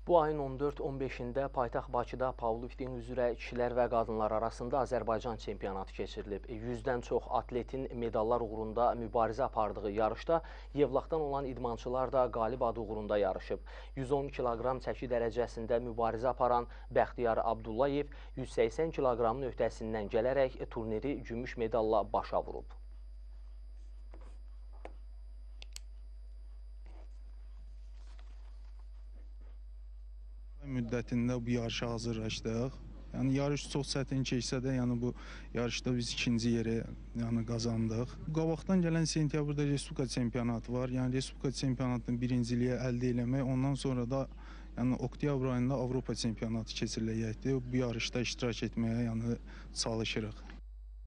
Bu ayın 14-15-də paytaxt Bakıda powerlifting üzrə kişilər və qadınlar arasında Azərbaycan çempionatı keçirilib. 100-dən çox atletin medallar uğrunda mübarizə apardığı yarışda Yevlaxdan olan idmançılar da qalib adı uğrunda yarışıb. 110 kiloqram çəki dərəcəsində mübarizə aparan Bəxtiyar Abdullayev 180 kiloqramın öhdəsindən gələrək turniri gümüş medalla başa vurub. Müddətində bu yarışa hazırlaşdıq. Yəni yarış çox çətin keçsə də, yəni bu yarışda biz ikinci yeri qazandıq. Qabaqdan gələn sentyabrda Respublika çempionatı var. Yəni Respublika çempionatının birinciliyi əldə eləmək, ondan sonra da oktyabr ayında Avropa çempionatı keçiriləcəkdir. Bu yarışda iştirak etməyə çalışırıq.